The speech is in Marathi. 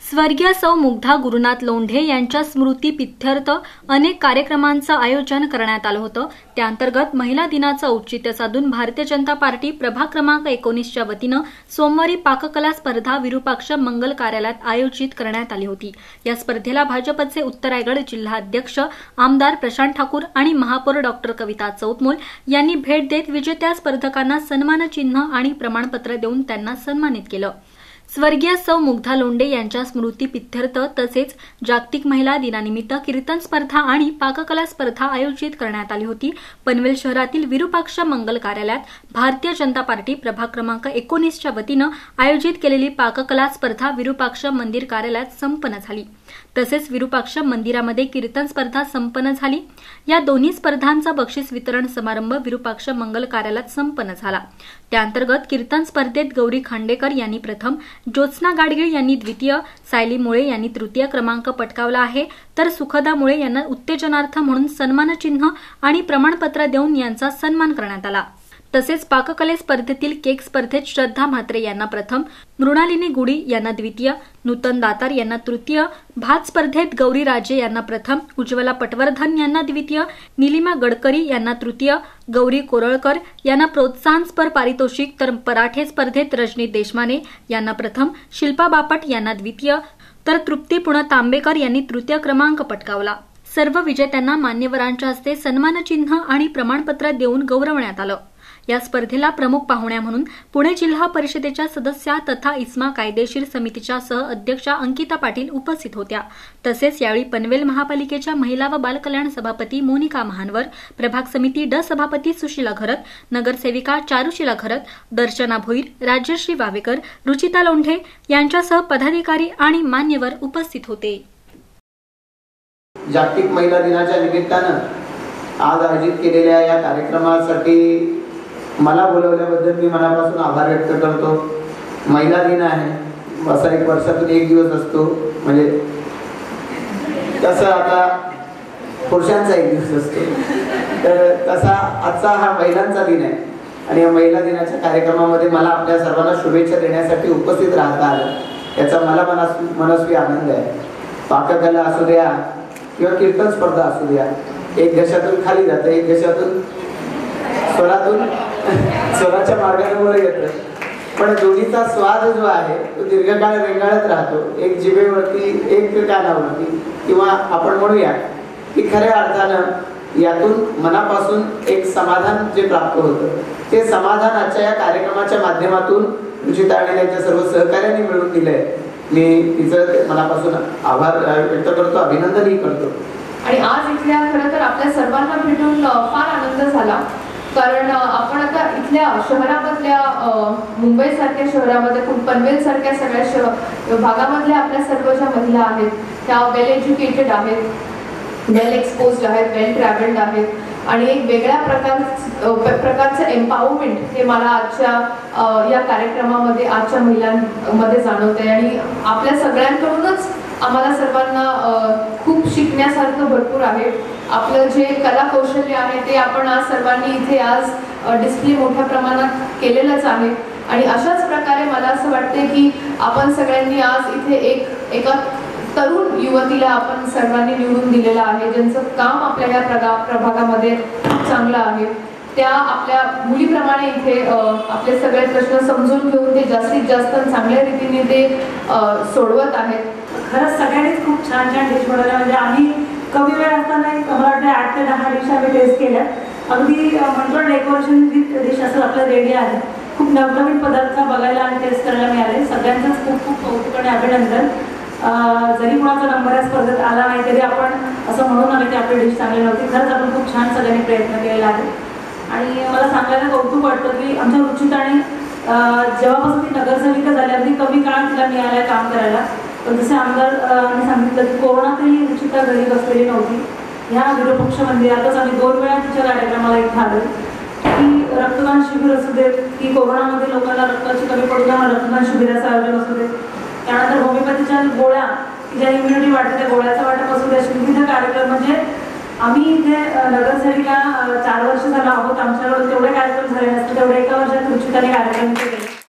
स्वर्गीय सौ मुग्धा गुरुनाथ लोंढे यांच्या स्मृती प्रित्यर्थ अनेक कार्यक्रमांचं आयोजन करण्यात आलं होतं। त्याअंतर्गत महिला दिनाचं औचित्य साधून भारतीय जनता पार्टी प्रभाग क्रमांक 19 च्या वतीनं सोमवारी पाककला स्पर्धा विरूपाक्ष मंगल कार्यालयात आयोजित करण्यात आली होती। या स्पर्धेला भाजपचे उत्तर रायगड जिल्हा अध्यक्ष आमदार प्रशांत ठाकूर आणि महापौर डॉक्टर कविता चौतमोल यांनी भेट देत विजेत्या स्पर्धकांना सन्मानचिन्ह आणि प्रमाणपत्र देऊन त्यांना सन्मानित केलं। स्वर्गीय सौ मुग्धा लोंढे यांच्या स्मृती प्रित्यर्थ तसेच जागतिक महिला दिनानिमित्त कीर्तन स्पर्धा आणि पाककला स्पर्धा आयोजित करण्यात आली होती। पनवेल शहरातील विरूपाक्ष मंगल कार्यालयात भारतीय जनता पार्टी प्रभाग क्रमांक 19 च्या वतीनं आयोजित केलेली पाककला स्पर्धा विरूपाक्ष मंदिर कार्यालयात संपन्न झाली। तसेच विरूपाक्ष मंदिरामध्ये कीर्तन स्पर्धा संपन्न झाली। या दोन्ही स्पर्धांचा बक्षीस वितरण समारंभ विरूपाक्ष मंगल कार्यालयात संपन्न झाला। त्याअंतर्गत कीर्तन स्पर्धेत गौरी खांडेकर यांनी प्रथम, ज्योत्स्ना गाडगीळ यांनी द्वितीय, सायली मुळे यांनी तृतीय क्रमांक पटकावला आहे, तर सुखदा मुळे यांना उत्तेजनार्थ म्हणून सन्मानचिन्ह आणि प्रमाणपत्र देऊन यांचा सन्मान करण्यात आला। तसेच पाककले स्पर्धेतील केक स्पर्धेत श्रद्धा म्हात्रे यांना प्रथम, मृणालिनी गुडी यांना द्वितीय, नूतन दातार यांना तृतीय, भात स्पर्धेत गौरी राजे यांना प्रथम, उज्ज्वला पटवर्धन यांना द्वितीय, निलिमा गडकरी यांना तृतीय, गौरी कोरळकर यांना प्रोत्साहनपर पारितोषिक, तर पराठे स्पर्धेत रजनी देशमाने यांना प्रथम, शिल्पा बापट यांना द्वितीय, तर तृप्ती पुणतांबेकर यांनी तृतीय क्रमांक पटकावला। सर्व विजेत्यांना मान्यवरांच्या हस्ते सन्मानचिन्ह आणि प्रमाणपत्र देऊन गौरवण्यात आलं। या स्पर्धेला प्रमुख पाहुण्या म्हणून पुणे जिल्हा परिषदेच्या सदस्या तथा इस्मा कायदेशीर समितीच्या सह अध्यक्षा अंकिता पाटील उपस्थित होत्या। तसेच यावेळी पनवेल महापालिकेच्या महिला व बालकल्याण सभापती मोनिका महानवर, प्रभाग समिती ड सभापती सुशीला घरत, नगरसेविका चारुशीला घरत, दर्शना भोईर, राज्यश्री वावेकर, रुचिता लोंढे यांच्यासह पदाधिकारी आणि मान्यवर उपस्थित होते। जागतिक महिला दिनाच्या निमित्तानं आज आयोजित केलेल्या या कार्यक्रमासाठी मला बोलवल्याबद्दल मी मनापासून आभार व्यक्त करतो। महिला दिन आहे, असा एक वर्षातून एक दिवस असतो, म्हणजे तसं आता पुरुषांचा एक दिवस असतो, तर तसा आजचा हा महिलांचा दिन आहे आणि या महिला दिनाच्या कार्यक्रमामध्ये मला आपल्या सर्वांना शुभेच्छा देण्यासाठी उपस्थित राहता आलं, याचा मला मनस्वी आनंद आहे। पाककला असू द्या किंवा कीर्तन स्पर्धा असू द्या, एक घशातून खाली जाते, एक घशातून स्वराच्या मार्गाने वर येतं, पण दोन्हीचा स्वाद जो आहे तो दीर्घकाळ रेंगाळत राहतो, एक जिभेवरती, एक कानावरती, किंवा आपण म्हणूया की खऱ्या अर्थानं यातून मनापासून एक समाधान जे प्राप्त होतं, ते समाधान आजच्या या कार्यक्रमाच्या माध्यमातून रुचिता आणि त्यांच्या सर्व सहकार्यांनी मिळवून दिलंय। मी तिचं मनापासून आभार व्यक्त करतो, अभिनंदनही करतो। आणि आज इथल्या खरं तर आपल्या सर्वांना भेटून फार आनंद झाला, कारण आपण आता इथल्या शहरामधल्या मुंबई सारख्या शहरामध्ये, पनवेल सारख्या सगळ्या भागामधल्या आपल्या सर्व ज्या महिला आहेत त्या वेल एज्युकेटेड आहेत, वेल एक्सपोज्ड आहेत, वेल ट्रॅव्हल्ड आहेत आणि एक वेगळ्या प्रकारचं एम्पावरमेंट हे मला आजच्या या कार्यक्रमामध्ये आजच्या महिलांमध्ये जाणवते। आणि आपल्या सगळ्यांकडूनच आम्हाला सर्वांना खूप शिकण्यासारखं भरपूर आहे। आपलं जे कला कौशल्य आहे ते आपण आज सर्वांनी इथे आज डिस्प्ले मोठ्या प्रमाणात केलेलंच आहे आणि अशाच प्रकारे मला असं वाटते की आपण सगळ्यांनी आज इथे एका तरुण युवतीला आपण सर्वांनी निवडून दिलेलं आहे, ज्यांचं काम आपल्या या प्रभागामध्ये खूप चांगलं आहे। त्या आपल्या मुलीप्रमाणे इथे आपले सगळे प्रश्न समजून घेऊन ते जास्तीत जास्त चांगल्या रीतीने ते सोडवत आहेत। खरंच सगळ्यांनीच खूप छान छान डिश बनवल्या, म्हणजे आम्ही कमी वेळ असताना मला वाटतं 8 ते 10 डिश आम्ही टेस्ट केल्या। अगदी म्हणतो डेकोरेशन डिश असं आपलं रेडी आहे। खूप नवनवीन पदार्थ बघायला आणि टेस्ट करायला मिळाले। सगळ्यांचंच खूप खूप कौतुक आणि अभिनंदन। जरी कोणाचा नंबर या स्पर्धेत आला नाही तरी आपण असं म्हणू नये की आपली डिश चांगली नव्हती। खरंच आपण खूप छान सगळ्यांनी प्रयत्न केलेला आहे आणि मला सांगायला कौतुक वाटतं की आमच्या रुचिताने जेव्हापासून ती नगरसेविका झाली, अगदी कमी काळ तिला मिळाला काम करायला, पण जसे आमदारांनी सांगितलं की कोरोनातही रुचिता घरी बसलेली नव्हती। ह्या विरूपाक्ष मंदिरातच आम्ही 2 वेळा तिच्या कार्यक्रमाला इथं आलो, की रक्तदान शिबिर असू देत, की कोरोनामध्ये लोकांना रक्ताची कमी पडू नये रक्तदान शिबिराचं आयोजन असू देत, त्यानंतर होमिओपॅथीच्या गोळ्या ज्या इम्युनिटी वाटते त्या गोळ्याचा वाटप असू दे, विविध कार्यक्रम। म्हणजे आम्ही इथे नगरसेविका 4 वर्ष झाला आहोत, आमच्याकडून तेवढे कार्यक्रम झाले नसते तेवढे एका वर्षात रुचिताने कार्यक्रम केले।